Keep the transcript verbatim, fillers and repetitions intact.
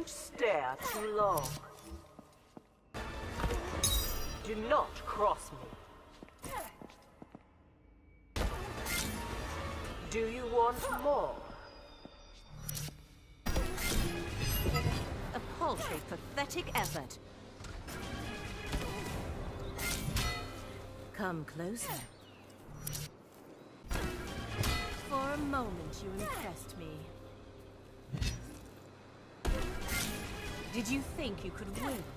Don't stare too long. Do not cross me. Do you want more? A paltry, pathetic effort. Come closer. For a moment you impressed me. Did you think you could win?